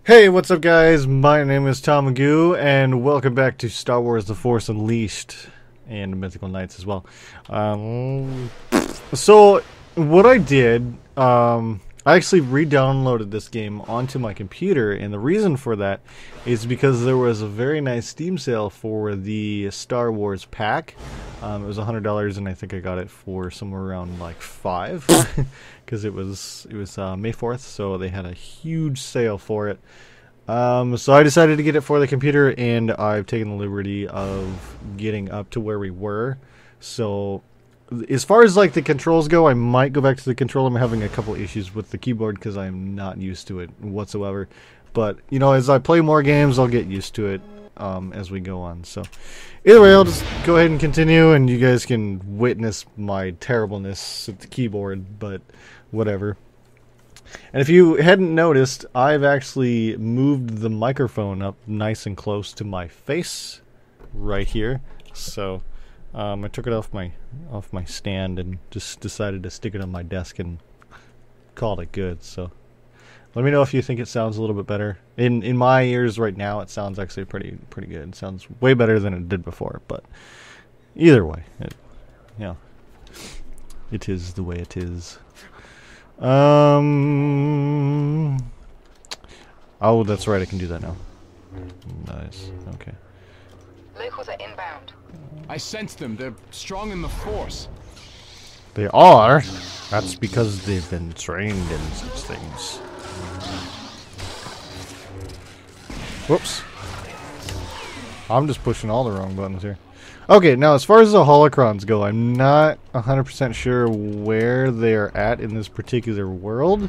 Hey, what's up, guys? My name is Tom Magoo, and welcome back to Star Wars The Force Unleashed and Mythical Knights as well. So, what I did, I actually re-downloaded this game onto my computer, and the reason for that is because there was a very nice Steam sale for the Star Wars pack. It was $100, and I think I got it for somewhere around like $5, because it was May 4th, so they had a huge sale for it. So I decided to get it for the computer, and I've taken the liberty of getting up to where we were. So as far as like the controls go, I might go back to the controller. I'm having a couple issues with the keyboard because I'm not used to it whatsoever. But you know, as I play more games, I'll get used to it as we go on. So either way, I'll just go ahead and continue, and you guys can witness my terribleness at the keyboard. But whatever. And if you hadn't noticed, I've actually moved the microphone up nice and close to my face right here. So I took it off my stand and just decided to stick it on my desk and called it good. So let me know if you think it sounds a little bit better. In my ears right now, it sounds actually pretty good. It sounds way better than it did before. But either way, it is the way it is. Oh, that's right, I can do that now. Nice, okay. Locals are inbound. I sense them. They're strong in the Force. They are? That's because they've been trained in such things. Whoops. I'm just pushing all the wrong buttons here. Okay, now as far as the holocrons go, I'm not 100% sure where they're at in this particular world.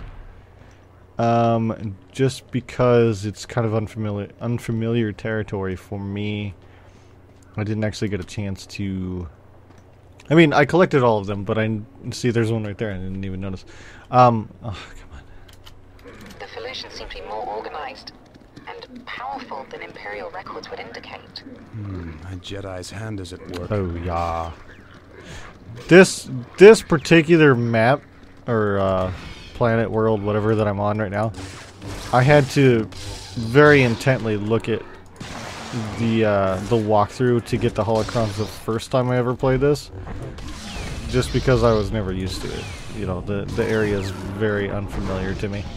Just because it's kind of unfamiliar territory for me. I didn't actually get a chance to... I mean, I collected all of them, but I see there's one right there. I didn't even notice. Oh, come on. The Felucians seem to be more organized and powerful than Imperial records would indicate. A Jedi's hand is at work. Oh, yeah. This particular map, or planet, world, whatever that I'm on right now, I had to very intently look at the walkthrough to get the holocrons the first time I ever played this, just because I was never used to it. You know, the area is very unfamiliar to me.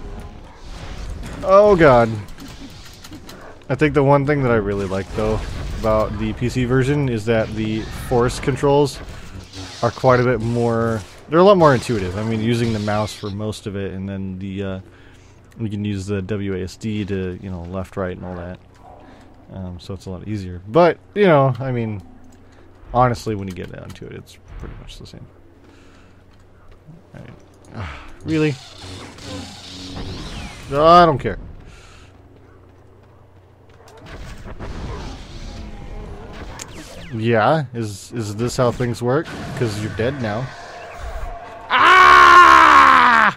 Oh god. I think the one thing that I really like though about the PC version is that the Force controls are quite a bit more, they're a lot more intuitive. I mean, using the mouse for most of it, and then the we can use the WASD to, you know, left, right, and all that. So it's a lot easier. But, you know, I mean, honestly, when you get down to it, it's pretty much the same. Alright. Really? No, I don't care. Yeah, is this how things work? Because you're dead now. Ah!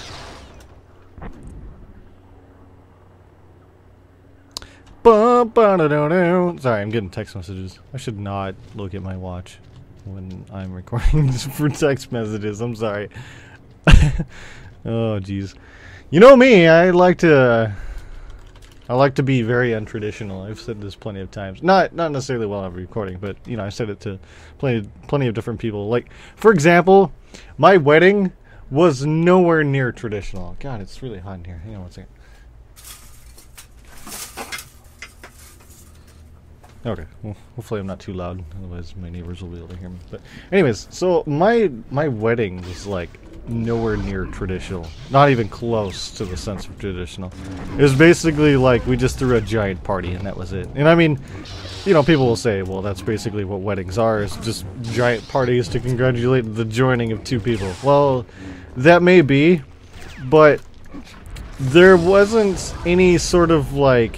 Sorry, I'm getting text messages. I should not look at my watch when I'm recording for text messages. I'm sorry. Oh, jeez. You know me, I like to be very untraditional. I've said this plenty of times. Not necessarily while I'm recording, but you know, I said it to plenty of different people. Like, for example, my wedding was nowhere near traditional. God, it's really hot in here. Hang on one second. Okay, well, hopefully I'm not too loud, otherwise my neighbors will be able to hear me. But anyways, so my wedding was like nowhere near traditional. Not even close to the sense of traditional. It was basically like we just threw a giant party and that was it. And I mean, you know, people will say, well, that's basically what weddings are. It's just giant parties to congratulate the joining of two people. Well, that may be, but there wasn't any sort of like...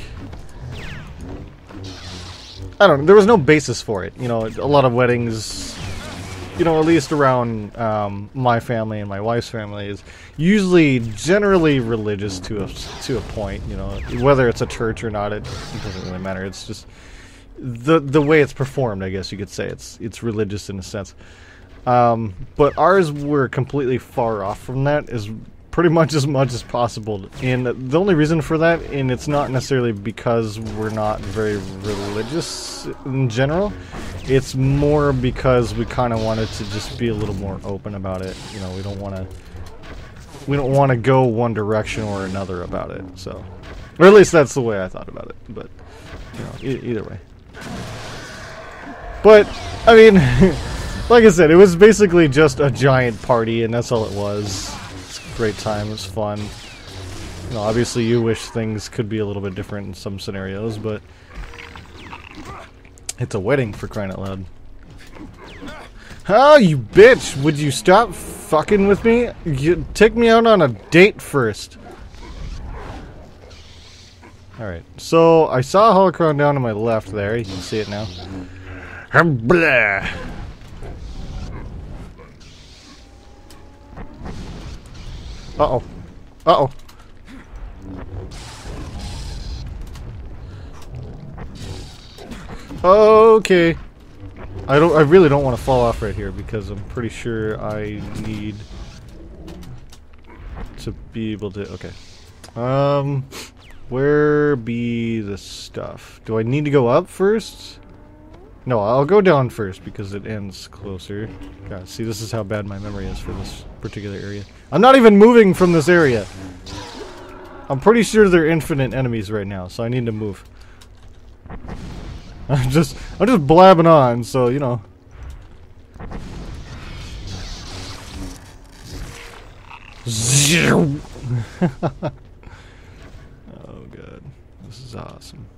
I don't know, there was no basis for it. You know, a lot of weddings, you know, at least around my family and my wife's family, is usually generally religious to a point. You know, whether it's a church or not, it doesn't really matter. It's just the way it's performed, I guess you could say. It's religious in a sense. But ours were completely far off from that, as pretty much as possible. And the only reason for that, and it's not necessarily because we're not very religious in general, it's more because we kind of wanted to just be a little more open about it. You know, we don't want to go one direction or another about it. So, or at least that's the way I thought about it. But you know, either way. But I mean, like I said, it was basically just a giant party, and that's all it was. It's a great time. It was fun. You know, obviously, you wish things could be a little bit different in some scenarios, but it's a wedding, for crying out loud. Oh, you bitch! Would you stop fucking with me? You take me out on a date first. Alright, so I saw a holocron down to my left there. You can see it now. Blah. Uh-oh. Uh-oh. Okay. I really don't want to fall off right here because I'm pretty sure I need to be able to. Okay. Where be the stuff? Do I need to go up first? No, I'll go down first because it ends closer. God, see, this is how bad my memory is for this particular area. I'm not even moving from this area. I'm pretty sure they're infinite enemies right now, so I need to move. I'm just blabbing on, so you know. Oh god, this is awesome.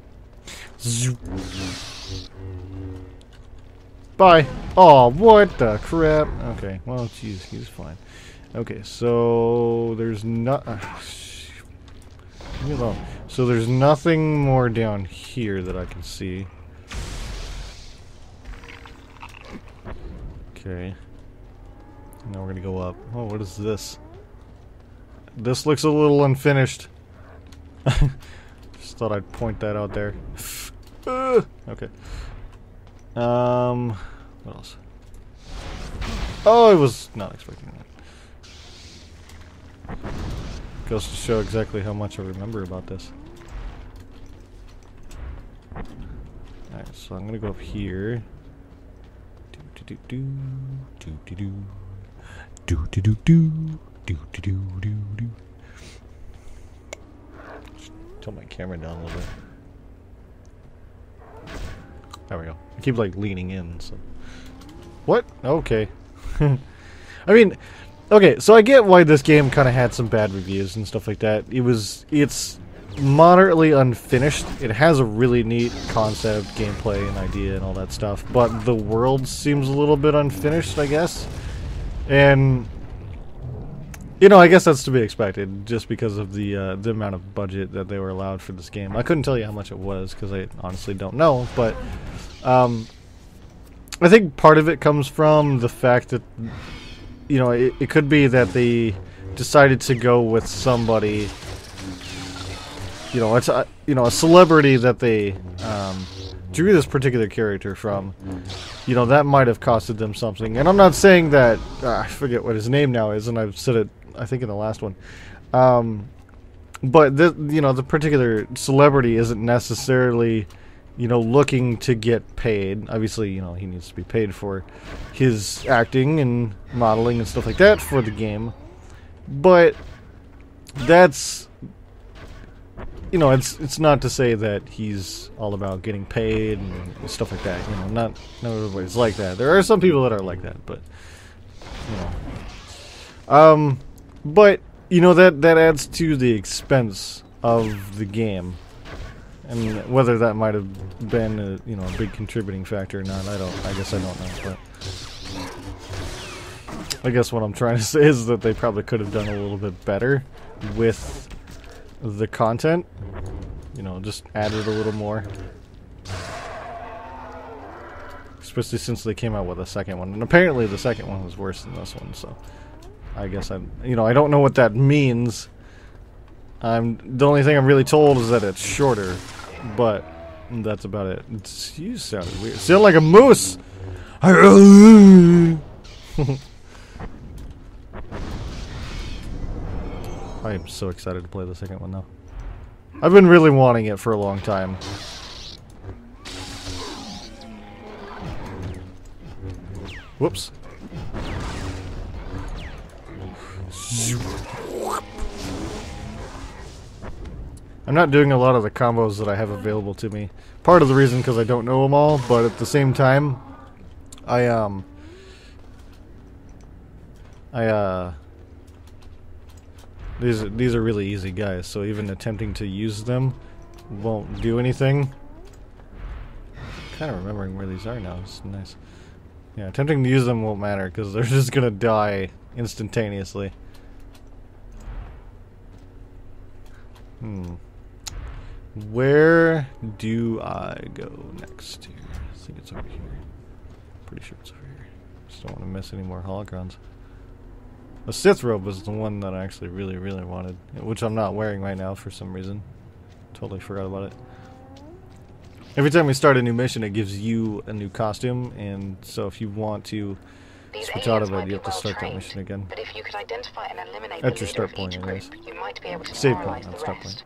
Bye. Oh, what the crap? Okay, well, jeez, he's fine. Okay, so there's not. Leave me alone. So there's nothing more down here that I can see. Okay. Now we're gonna go up. Oh, what is this? This looks a little unfinished. Just thought I'd point that out there. Okay. What else? Oh, I was not expecting that. Goes to show exactly how much I remember about this. Alright, so I'm gonna go up here. Tilt my camera down a little bit. There we go. I keep like leaning in, so. What? Okay. I mean, okay, so I get why this game kind of had some bad reviews and stuff like that. It's moderately unfinished. It has a really neat concept, gameplay, and idea and all that stuff, but the world seems a little bit unfinished, I guess. And you know, I guess that's to be expected, just because of the amount of budget that they were allowed for this game. I couldn't tell you how much it was because I honestly don't know, but I think part of it comes from the fact that, you know, it could be that they decided to go with somebody, you know, it's a celebrity that they drew this particular character from. You know, that might have costed them something. And I'm not saying that I forget what his name now is, and I've said it, I think, in the last one. But you know, the particular celebrity isn't necessarily, you know, looking to get paid. Obviously, you know, he needs to be paid for his acting and modeling and stuff like that for the game. But that's, you know, it's not to say that he's all about getting paid and stuff like that. You know, not everybody's like that. There are some people that are like that, but you know. But you know, that adds to the expense of the game. And whether that might have been a, you know, a big contributing factor or not, I guess I don't know, but I guess what I'm trying to say is that they probably could have done a little bit better with the content. You know, just added a little more. Especially since they came out with a second one. And apparently the second one was worse than this one, so I guess you know, I don't know what that means. The only thing I'm really told is that it's shorter, but that's about it. You sounded weird. Sound like a moose. I am so excited to play the second one, though. I've been really wanting it for a long time. Whoops. I'm not doing a lot of the combos that I have available to me. Part of the reason because I don't know them all, but at the same time, these are really easy guys, so even attempting to use them won't do anything. Kind of remembering where these are now. It's nice. Yeah, attempting to use them won't matter because they're just gonna die instantaneously. Where do I go next here? I think it's over here. Pretty sure it's over here. Just don't want to miss any more holocrons. The Sith robe was the one that I actually really wanted, which I'm not wearing right now for some reason. Totally forgot about it. Every time we start a new mission, it gives you a new costume, and so if you want to switch out of it, you have to start that mission again. But if you could identify and eliminate At the your leader start of point, each anyways. group, you might be able to Save demoralize point, the not start rest.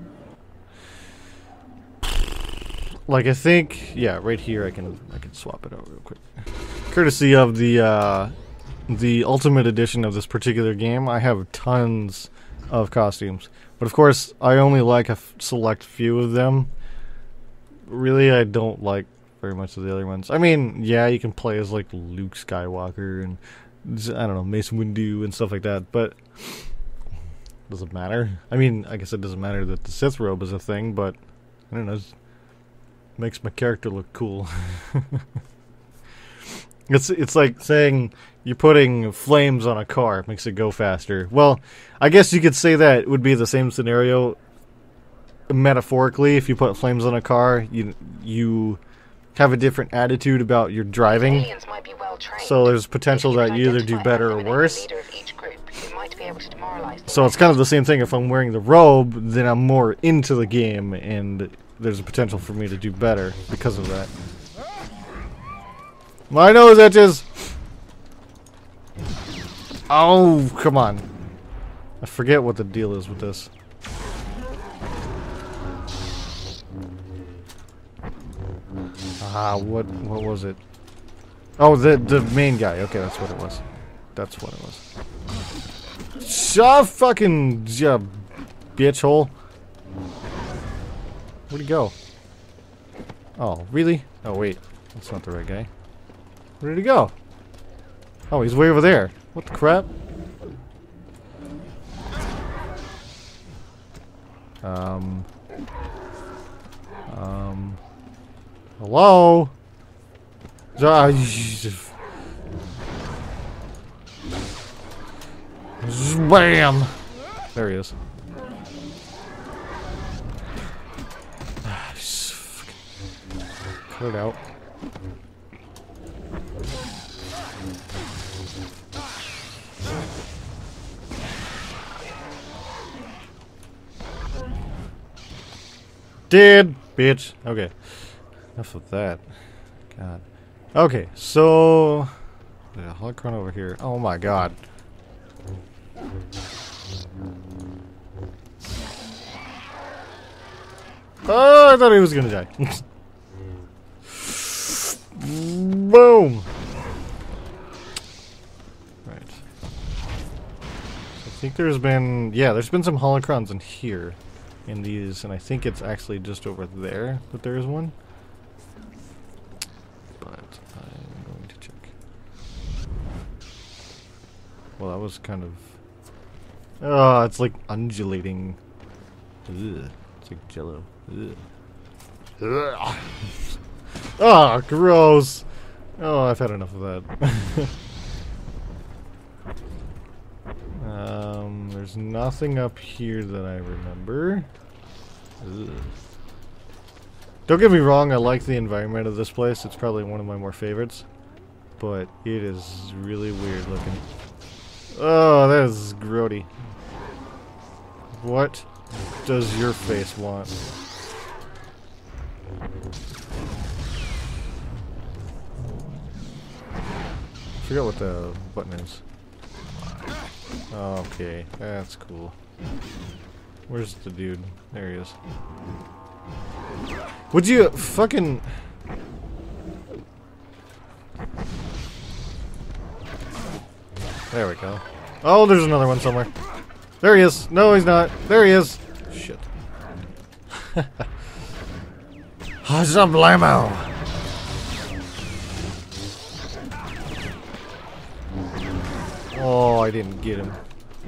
Like, I think, yeah, right here I can swap it out real quick. Courtesy of the Ultimate Edition of this particular game, I have tons of costumes. But of course, I only like a select few of them. Really, I don't like very much of the other ones. I mean, yeah, you can play as like Luke Skywalker and, I don't know, Mace Windu and stuff like that, but does it matter? I mean, I guess it doesn't matter that the Sith robe is a thing, but I don't know, it makes my character look cool. It's like saying you're putting flames on a car, it makes it go faster. Well, I guess you could say that would be the same scenario metaphorically. If you put flames on a car, you have a different attitude about your driving. Aliens might be well trained. So there's potential If you that can you either do identify better and or eliminate worse. the leader of each group, you might be able to demoralize the So it's kind of the same thing. If I'm wearing the robe, then I'm more into the game, and there's a potential for me to do better because of that. My nose itches! Oh, come on. I forget what the deal is with this. What was it? Oh, the main guy. Okay, that's what it was. That's what it was. Shut fucking bitch hole. Where'd he go? Oh, really? Oh, wait. That's not the right guy. Where did he go? Oh, he's way over there. What the crap? Hello? Bam! There he is. Cut it out. Dead, bitch. Okay. Enough of that. God. Okay, so the holocron over here. Oh my god. Oh, I thought he was gonna die. Boom. Right. So I think there's been some holocrons in here. In these, and I think it's actually just over there that there is one. But I'm going to check. Well, that was kind of... Oh, it's like undulating. Ugh. It's like jello. Ugh. Oh, gross! Oh, I've had enough of that. There's nothing up here that I remember. Ugh. Don't get me wrong, I like the environment of this place. It's probably one of my more favorites. But it is really weird looking. Oh, that is grody. What does your face want? I forgot what the button is. Okay, that's cool. Where's the dude? There he is. Would you fucking... There we go. Oh, there's another one somewhere. There he is. No, he's not. There he is. Shit. Hazablamo. Oh, I didn't get him.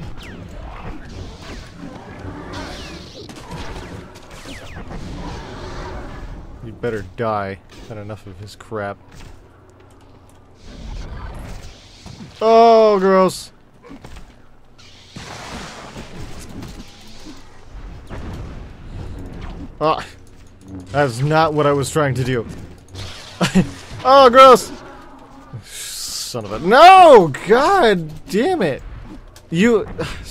You better die. Had enough of his crap. Oh, gross. Ah, that's not what I was trying to do. Oh, gross. Son of a... No! God damn it. You...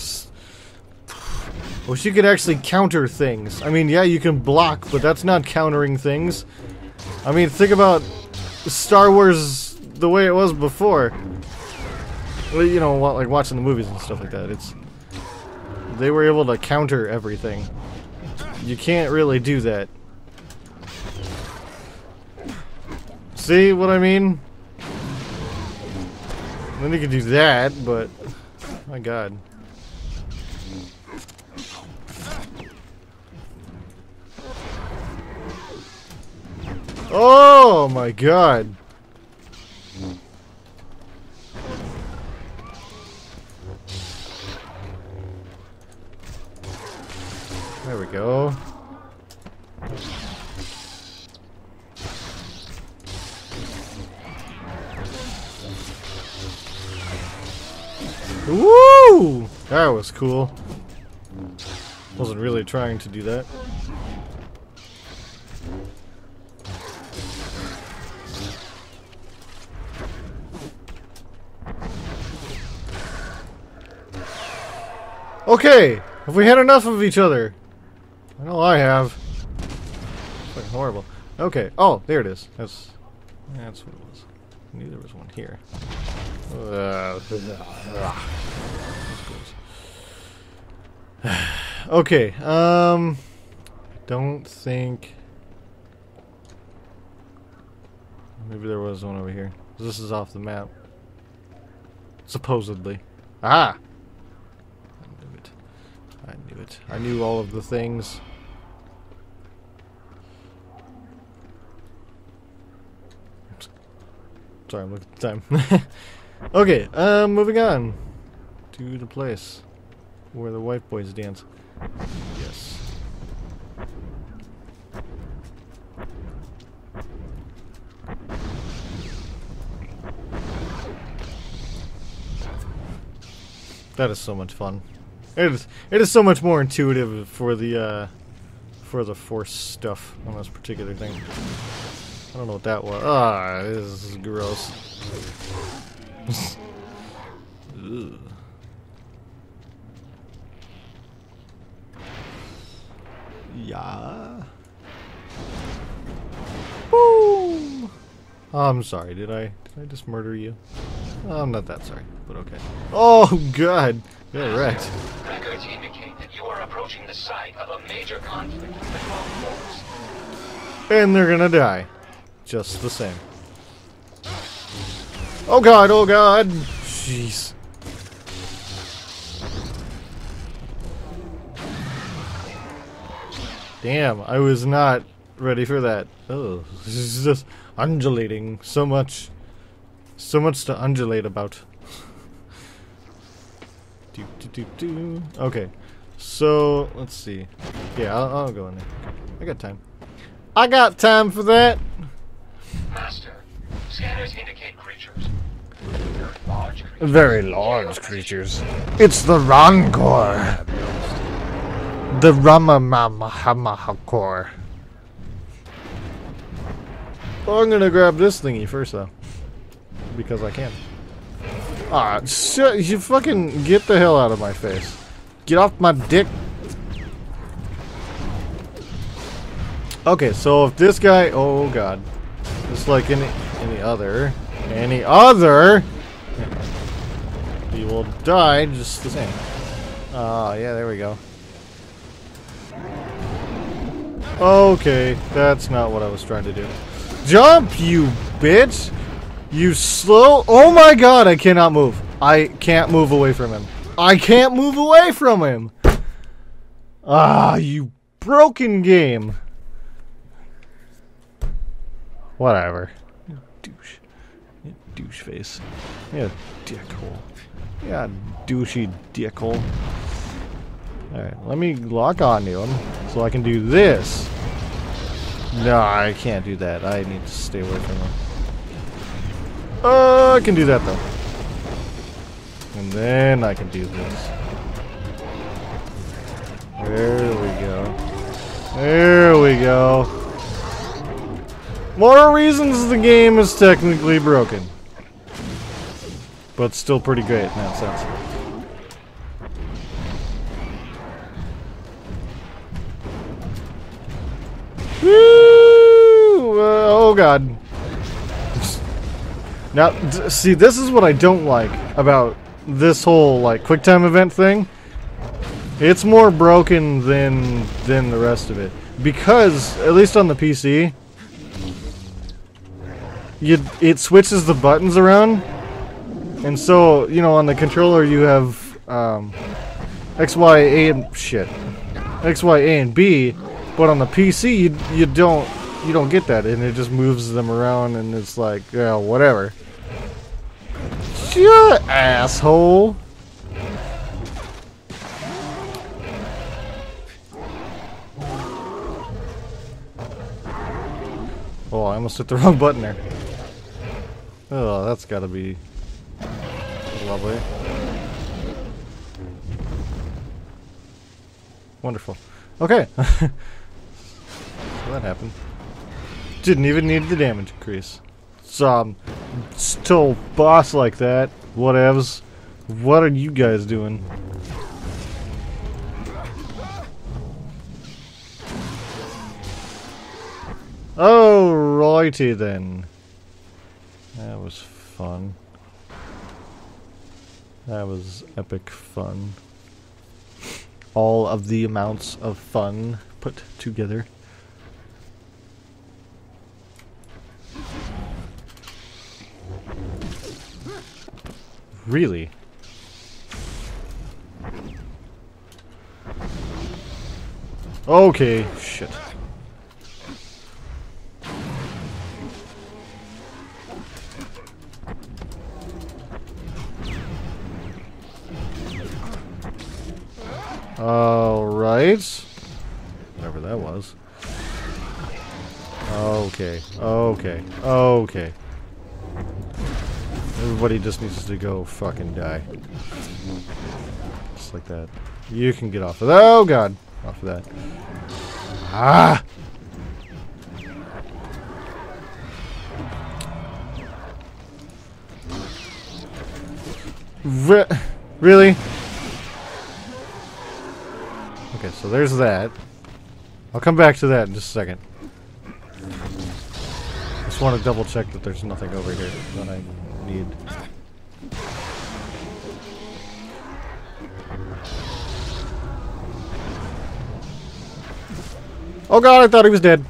Wish you could actually counter things. I mean, yeah, you can block, but that's not countering things. I mean, think about Star Wars the way it was before. You know, like watching the movies and stuff like that. They were able to counter everything. You can't really do that. See what I mean? Then you can do that, but... My god. Oh my god. There we go. Woo! That was cool. Wasn't really trying to do that. Okay, have we had enough of each other? I know I have. It's fucking horrible. Okay. Oh, there it is. That's what it was. I knew there was one here. Okay. Don't think. Maybe there was one over here. This is off the map. Supposedly. Ah! I knew it. I knew it. I knew all of the things. Sorry, I'm looking at the time. Okay, moving on to the place where the white boys dance. Yes. That is so much fun. It is so much more intuitive for the force stuff on this particular thing. I don't know what that was. Ah, this is gross. Ugh. Yeah. Boom. I'm sorry. Did I just murder you? I'm not that sorry, but okay. Oh God, you're wrecked. Records indicate that you are approaching the site of a major conflict with the 12 Force. And they're gonna die, just the same. Oh God! Oh God! Jeez. Damn, I was not ready for that. Oh, this is just undulating so much. So much to undulate about. Okay, so let's see. Yeah, I'll go in there. I got time. I got time for that. Master, scanners indicate creatures. Very large creatures. Very large creatures. It's the Rancor. The Ramamamahakor. Well, I'm gonna grab this thingy first, though. Because I can. Ah, shit, you fucking get the hell out of my face. Get off my dick. Okay, so if this guy, oh God, just like any other, he will die just the same. Oh, yeah, there we go. Okay, that's not what I was trying to do. Jump, you bitch! You slow... Oh my god, I cannot move. I can't move away from him. I can't move away from him! Ah, you broken game. Whatever. Douche. You douche face. Yeah, dickhole. Yeah, douchey dickhole. Alright, let me lock onto him so I can do this. No, I can't do that. I need to stay away from him. I can do that though. And then I can do this. There we go. There we go. More reasons the game is technically broken. But still pretty great in that sense. Woo! Oh god. Now, see, this is what I don't like about this whole, like, QuickTime event thing. It's more broken than the rest of it. Because, at least on the PC, it switches the buttons around. And so, you know, on the controller you have X, Y, A, and shit. X, Y, A, and B. But on the PC, you don't get that, and it just moves them around, and it's like, yeah, whatever. Shut, asshole. Oh, I almost hit the wrong button there. Oh, that's gotta be lovely. Wonderful. Okay. So that happened. Didn't even need the damage increase. Some still boss like that. Whatevs. What are you guys doing? Alrighty then. That was fun. That was epic fun. All of the amounts of fun put together. Really? Okay, shit. Alright. Whatever that was. Okay, okay, okay. Everybody just needs to go fucking die. Just like that. You can get off of that. Oh god. Off of that. Ah! Really? Okay, so there's that. I'll come back to that in just a second. Just want to double check that there's nothing over here that I need. Oh god, I thought he was dead.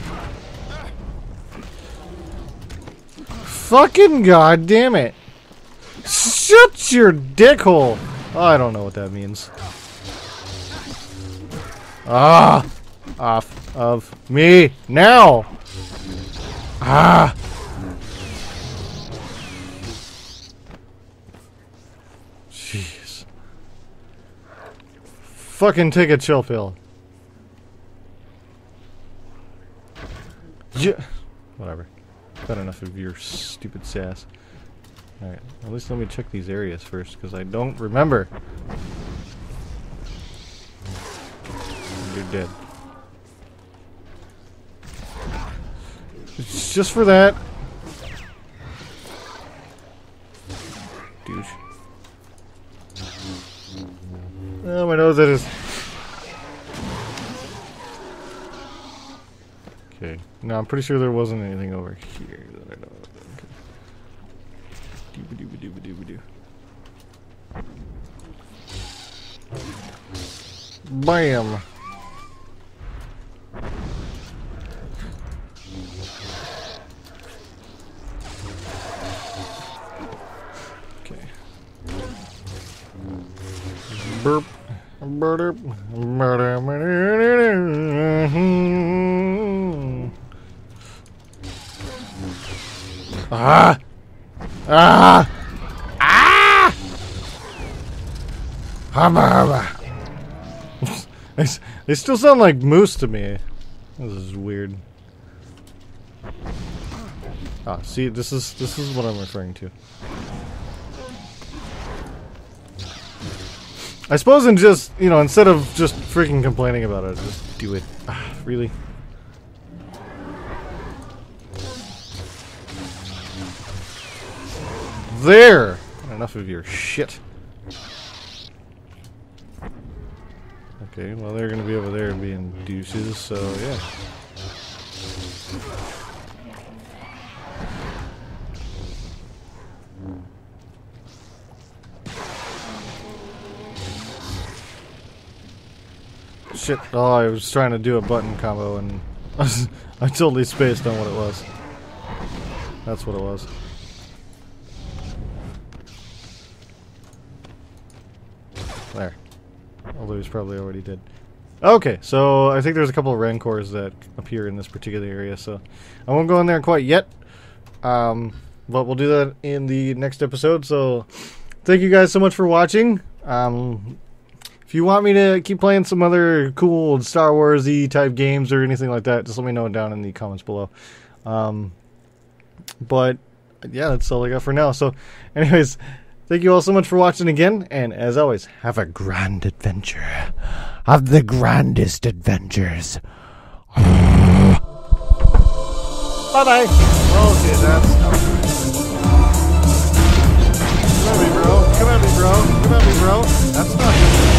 Fucking god damn it. Shut your dickhole. Oh, I don't know what that means. Ah! Off of me now! Ah! Jeez. Fucking take a chill pill. Yeah. Whatever. Got enough of your stupid sass. Alright, at least let me check these areas first, because I don't remember. You're dead. It's just for that. Douche. Oh, my nose, that is. Okay. No, I'm pretty sure there wasn't anything over here that I know of. Okay. Dooba dooba dooba dooba doo. Bam. Okay. Burp. Burp. Ah! Ah! Ah! Haba haba. They still sound like moose to me. This is weird. Ah, see, this is what I'm referring to. I suppose in just, you know, instead of just freaking complaining about it, just do it. Ah, really? There! Enough of your shit. Okay, well they're gonna be over there being douches, so yeah. Shit, oh, I was trying to do a button combo and I totally spaced on what it was. That's what it was. There. Although he's probably already dead. Okay, so I think there's a couple of Rancors that appear in this particular area, so I won't go in there quite yet. But we'll do that in the next episode, so thank you guys so much for watching. If you want me to keep playing some other cool Star Wars-y type games or anything like that, just let me know down in the comments below. But yeah, that's all I got for now. So anyways, thank you all so much for watching again, and as always, have a grand adventure. Have the grandest adventures. Bye-bye. Okay, that's not good. Come at me, bro. Come at me, bro. Come at me, bro. That's not good.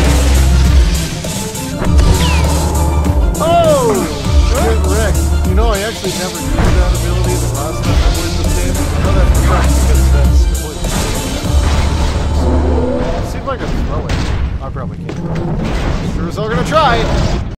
Oh! Get wrecked. You know, I actually never...